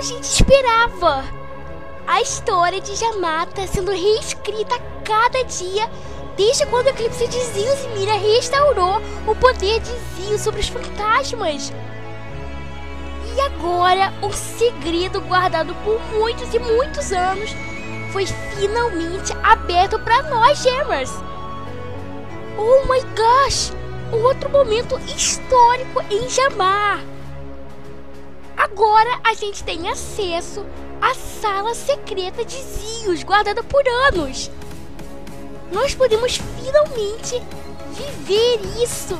gente esperava. A história de Jamar está sendo reescrita a cada dia, desde quando o eclipse de Zeus e Mira restaurou o poder de Zeus sobre os fantasmas. E agora, o segredo guardado por muitos e muitos anos foi finalmente aberto para nós, Gemers. Oh my gosh! Outro momento histórico em Jamar. Agora a gente tem acesso à sala secreta de Zeus, guardada por anos. Nós podemos finalmente viver isso.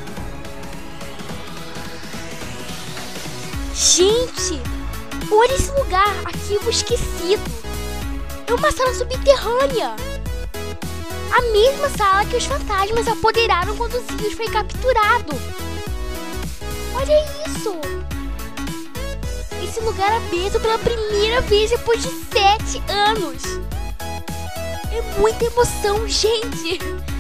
Gente, olha esse lugar, arquivo esquecido. É uma sala subterrânea. A mesma sala que os fantasmas apoderaram quando Zeus foi capturado. Olha isso. Esse lugar aberto pela primeira vez depois de 7 anos. É muita emoção, gente.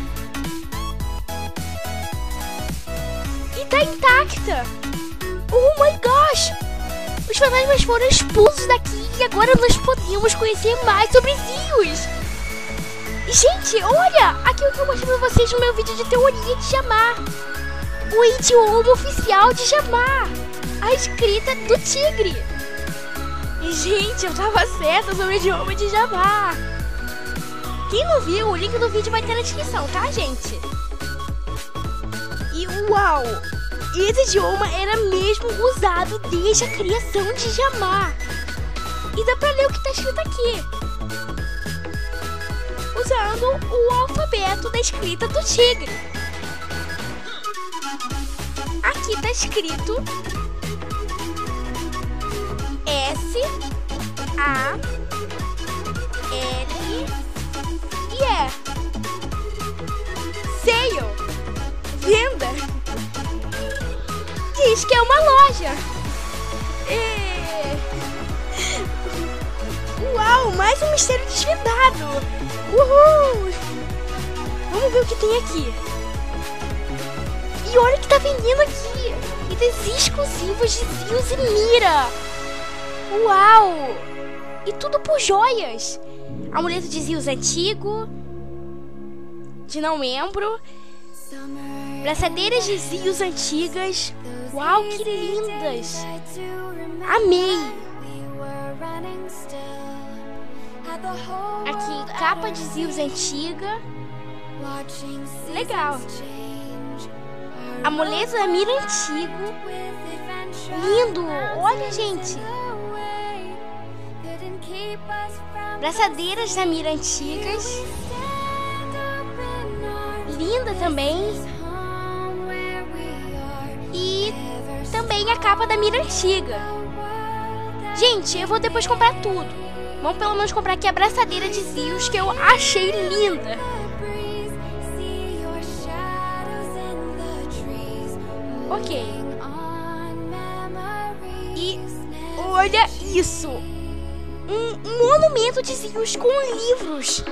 E tá intacta. Oh my gosh. Os fantasmas foram expulsos daqui e agora nós podemos conhecer mais sobre Zeus. Gente, olha! Aqui é o que eu mostrei pra vocês no meu vídeo de teoria de Jamar. O idioma oficial de Jamar. A escrita do tigre. Gente, eu tava certa sobre o idioma de Jamar. Quem não viu, o link do vídeo vai estar na descrição, tá, gente? E uau! Esse idioma era mesmo usado desde a criação de Jamar. E dá pra ler o que tá escrito aqui. Usando o alfabeto da escrita do tigre. Aqui tá escrito S, A, L e E. Sale, venda. Diz que é uma loja. Uau, mais um mistério desvendado. Uhul! Vamos ver o que tem aqui. E olha o que tá vendendo aqui. Itens exclusivos de Zeus e Mira. Uau! E tudo por joias. Amuleto de Zeus antigo. De não membro. Braçadeiras de Zeus antigas. Uau, que lindas. Amei. Aqui, capa de Zeus antiga. Legal. Amuleto da Mira antigo. Lindo. Olha, gente. Braçadeiras da Mira antigas. Linda também. E também a capa da Mira antiga. Gente, eu vou depois comprar tudo. Vamos pelo menos comprar aqui a braçadeira de Zeus, que eu achei linda. Ok. E olha isso. Um monumento de Zeus com livros.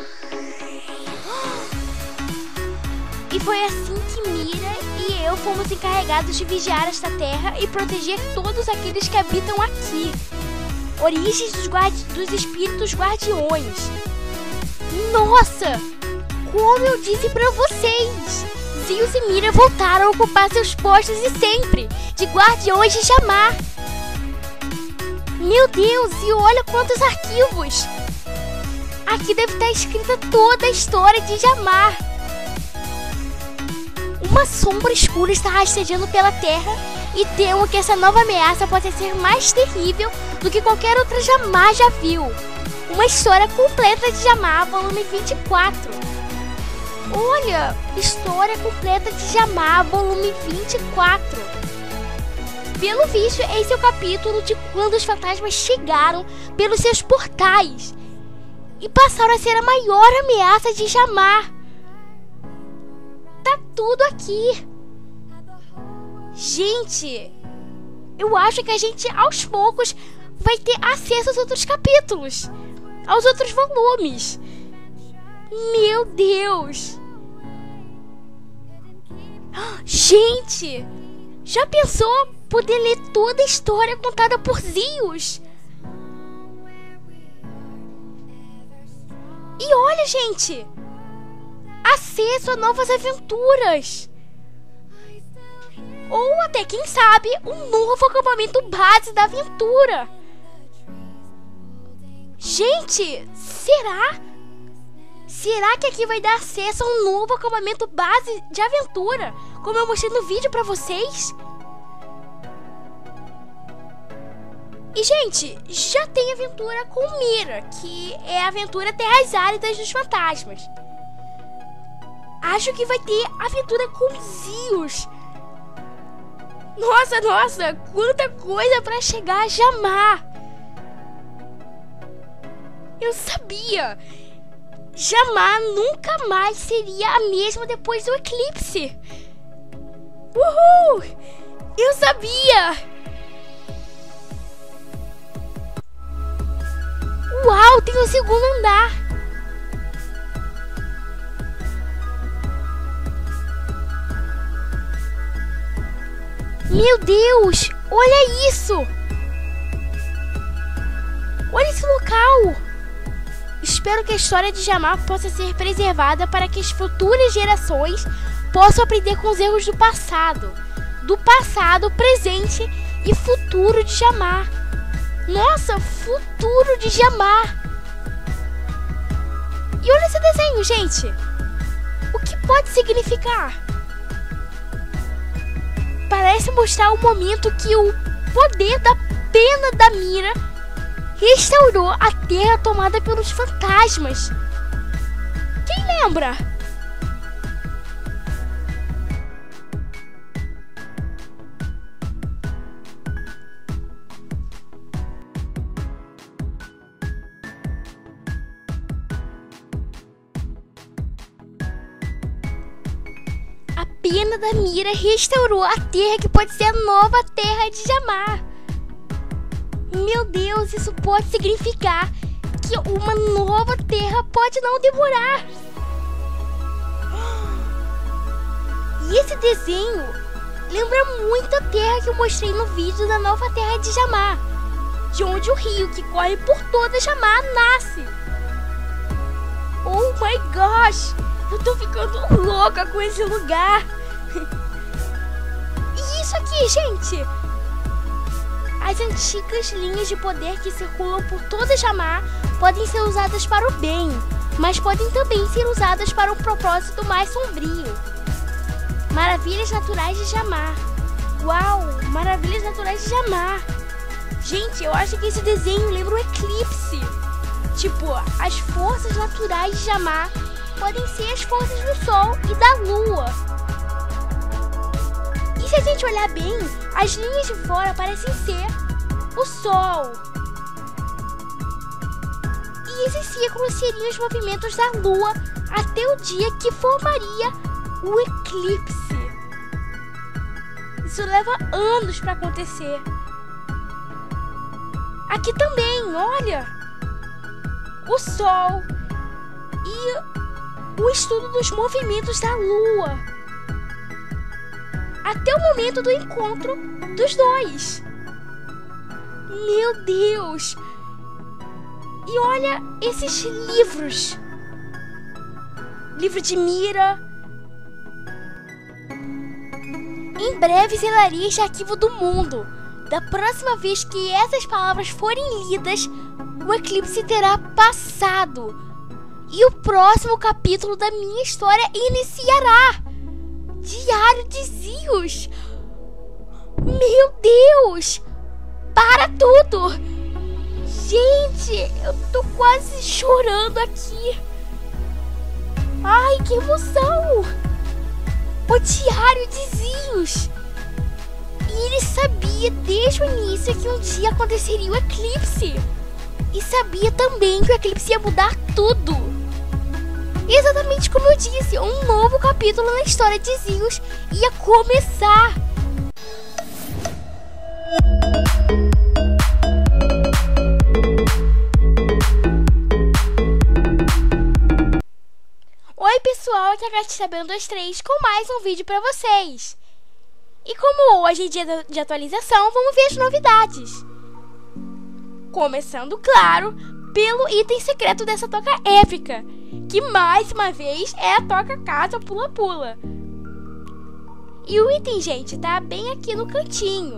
E foi assim que Mira e eu fomos encarregados de vigiar esta terra e proteger todos aqueles que habitam aqui. Origens dos espíritos guardiões. Nossa! Como eu disse pra vocês, Zeus e Mira voltaram a ocupar seus postos de sempre, de guardiões de Jamar. Meu Deus, e olha quantos arquivos! Aqui deve estar escrita toda a história de Jamar. Uma sombra escura está rastejando pela terra e temo que essa nova ameaça possa ser mais terrível do que qualquer outra Jamar já viu. Uma história completa de Jamar, volume 24. Olha, história completa de Jamar, volume 24. Pelo visto, esse é o capítulo de quando os fantasmas chegaram pelos seus portais e passaram a ser a maior ameaça de Jamar. Tá tudo aqui. Gente, eu acho que a gente aos poucos vai ter acesso aos outros capítulos, aos outros volumes. Meu Deus! Gente, já pensou poder ler toda a história contada por Zeus? E olha, gente, acesso a novas aventuras. Ou até, quem sabe, um novo acampamento base da aventura. Gente, será? Será que aqui vai dar acesso a um novo acampamento base de aventura, como eu mostrei no vídeo pra vocês? E, gente, já tem aventura com Mira, que é a aventura Terras Áridas dos Fantasmas. Acho que vai ter aventura com Zeus. Nossa, quanta coisa pra chegar a Jamar. Eu sabia. Jamar nunca mais seria a mesma depois do eclipse. Uhul! Eu sabia! Uau, tem um segundo andar. Meu Deus, olha isso! Olha esse local! Espero que a história de Jamar possa ser preservada para que as futuras gerações possam aprender com os erros do passado, presente e futuro de Jamar. Nossa, futuro de Jamar! E olha esse desenho, gente! O que pode significar? Parece mostrar o momento que o poder da pena da Mira restaurou a terra tomada pelos fantasmas. Quem lembra? A pena da Mira restaurou a terra que pode ser a nova terra de Jamar. Meu Deus, isso pode significar que uma nova terra pode não demorar. E esse desenho lembra muito a terra que eu mostrei no vídeo da nova terra de Jamar, de onde o rio que corre por toda Jamar nasce. Oh my gosh, eu tô ficando louca com esse lugar. E isso aqui, gente? As antigas linhas de poder que circulam por toda Jamar podem ser usadas para o bem, mas podem também ser usadas para um propósito mais sombrio. Maravilhas naturais de Jamar. Uau, maravilhas naturais de Jamar. Gente, eu acho que esse desenho lembra um eclipse. Tipo, as forças naturais de Jamar podem ser as forças do Sol e da Lua. E se a gente olhar bem, as linhas de fora parecem ser o Sol. E esses círculos seriam os movimentos da Lua até o dia que formaria o eclipse. Isso leva anos para acontecer. Aqui também, olha, o Sol e o estudo dos movimentos da Lua até o momento do encontro dos dois. Meu Deus! E olha esses livros. Livro de Mira. Em breve selaria este arquivo do mundo. Da próxima vez que essas palavras forem lidas, o eclipse terá passado. E o próximo capítulo da minha história iniciará. Diário de Zeus. Meu Deus! Para tudo! Gente, eu tô quase chorando aqui. Ai, que emoção! O Diário de Zeus. E ele sabia desde o início que um dia aconteceria o eclipse. E sabia também que o eclipse ia mudar tudo. Exatamente como eu disse, um novo capítulo na história de Zeus ia começar. Oi pessoal, aqui é a Gatita123 com mais um vídeo pra vocês. E como hoje é dia de atualização, vamos ver as novidades. Começando, claro, pelo item secreto dessa toca épica, que mais uma vez é a toca casa pula-pula. E o item, gente, tá bem aqui no cantinho.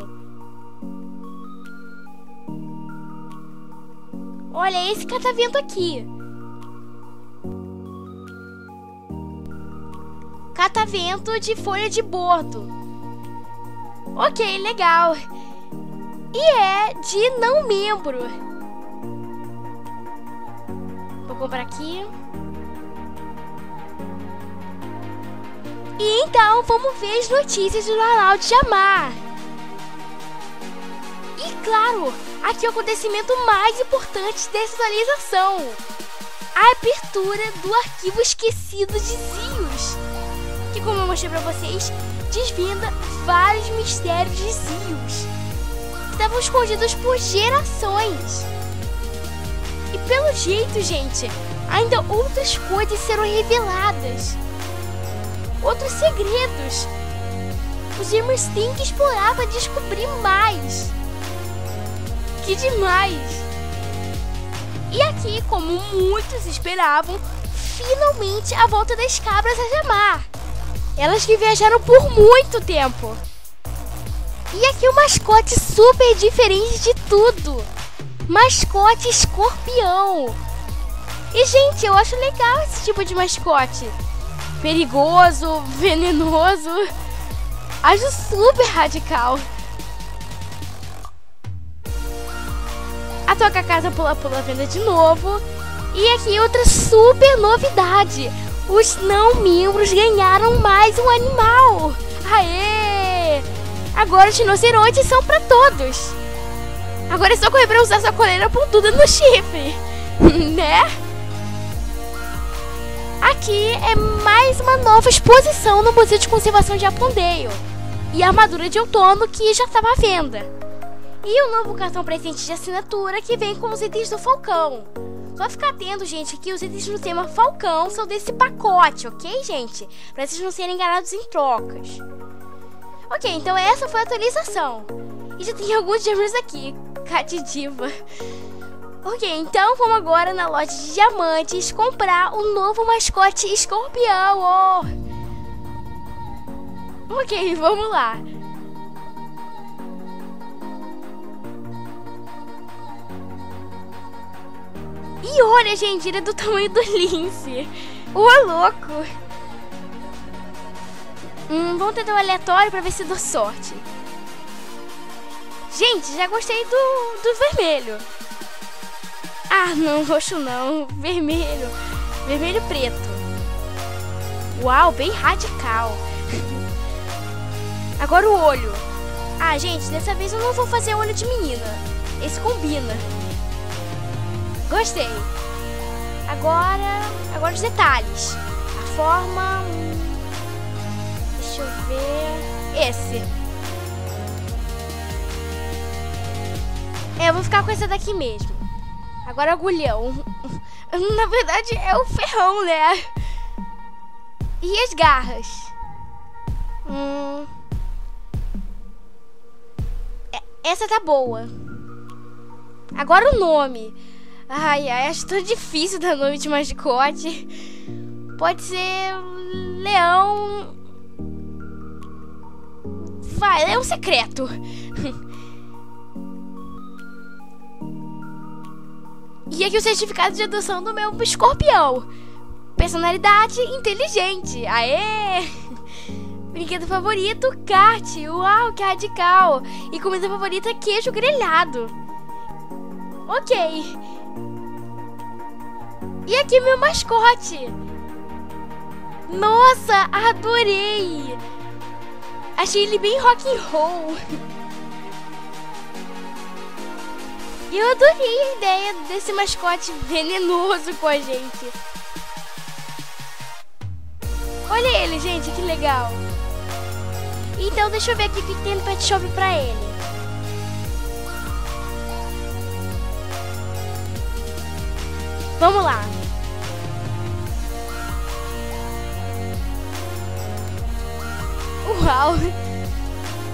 Olha esse catavento aqui. Catavento de folha de bordo. Ok, legal. E é de não membro. Vou comprar aqui. E então vamos ver as notícias do Arnaldo Jamar. E claro, aqui é o acontecimento mais importante dessa atualização: a abertura do arquivo esquecido de Zios, que, como eu mostrei pra vocês, desvenda vários mistérios de Zios que estavam escondidos por gerações. E pelo jeito, gente, ainda outras coisas serão reveladas. Outros segredos. Os irmãos têm que explorar para descobrir mais. Que demais! E aqui, como muitos esperavam, finalmente a volta das cabras a Jamar. Elas que viajaram por muito tempo. E aqui o mascote super diferente de tudo. Mascote escorpião. E, gente, eu acho legal esse tipo de mascote. Perigoso, venenoso. Acho super radical. A toca casa pula-pula venda de novo. E aqui outra super novidade: os não membros ganharam mais um animal. Aê! Agora os rinocerontes são pra todos. Agora é só correr pra usar sua coleira pontuda no chifre. Né? Aqui é mais uma nova exposição no Museu de Conservação de Apondale. E a armadura de outono que já estava à venda. E o novo cartão presente de assinatura que vem com os itens do Falcão. Só ficar atento, gente, que os itens do tema Falcão são desse pacote, ok, gente? Pra vocês não serem enganados em trocas. Ok, então essa foi a atualização. E já tem alguns gêmeos aqui. Cat Diva. Ok, então vamos agora na loja de diamantes comprar o novo mascote escorpião. Oh. Ok, vamos lá. E olha, gente, ele é do tamanho do lince. Ô, louco. Vamos tentar um aleatório pra ver se dou sorte. Gente, já gostei do vermelho. Ah, não, roxo não. Vermelho. Vermelho e preto. Uau, bem radical. Agora o olho. Ah, gente, dessa vez eu não vou fazer olho de menina. Esse combina. Gostei. Agora os detalhes. A forma... Deixa eu ver... Esse. Eu vou ficar com essa daqui mesmo. Agora o agulhão. Na verdade é o ferrão, né? E as garras? Essa tá boa. Agora o nome. Ai, acho tão difícil dar nome de mascote. Pode ser... Leão... Vai, Leão Secreto. E aqui o certificado de adoção do meu escorpião. Personalidade inteligente. Aê! Brinquedo favorito, kart. Uau, que radical. E comida favorita, queijo grelhado. Ok. E aqui meu mascote. Nossa, adorei. Achei ele bem rock and roll. E eu adorei a ideia desse mascote venenoso com a gente. Olha ele, gente, que legal. Então deixa eu ver aqui o que tem no pet shop pra ele. Vamos lá. Uau.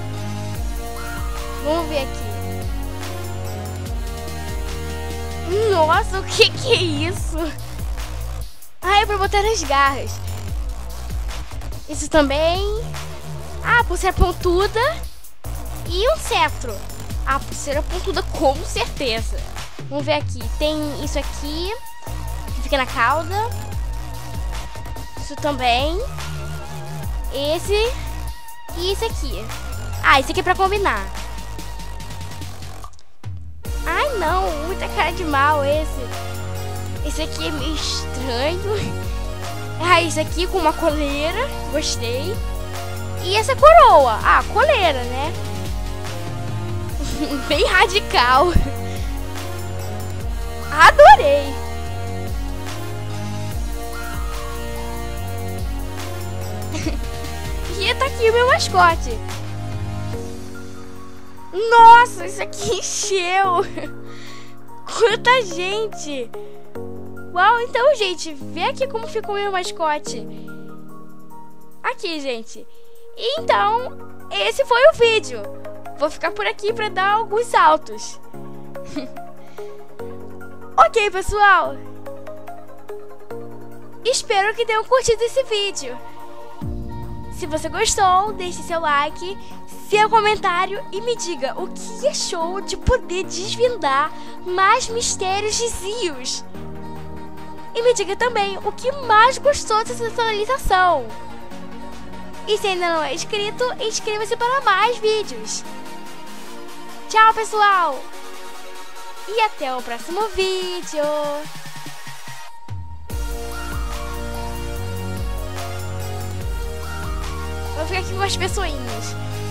Vamos ver aqui. Nossa, o que é isso? Ah, é pra botar nas garras. Isso também. Ah, pulseira pontuda. E um cetro. Ah, pulseira pontuda com certeza. Vamos ver aqui. Tem isso aqui, que fica na cauda. Isso também. Esse. E esse aqui. Ah, esse aqui é pra combinar. Ai, não. Muita cara de mal esse. Esse aqui é meio estranho. Ah, esse aqui com uma coleira. Gostei. E essa coroa. Ah, coleira, né? Bem radical. Adorei. E tá aqui o meu mascote. Nossa, isso aqui encheu. Quanta gente. Uau, então, gente, vê aqui como ficou o meu mascote. Aqui, gente. Então, esse foi o vídeo. Vou ficar por aqui pra dar alguns saltos. Ok, pessoal. Espero que tenham curtido esse vídeo. Se você gostou, deixe seu like, seu comentário e me diga o que achou de poder desvendar mais mistérios de Zeus. E me diga também o que mais gostou dessa atualização. E se ainda não é inscrito, inscreva-se para mais vídeos. Tchau, pessoal! E até o próximo vídeo! Vou ficar aqui com as pessoinhas.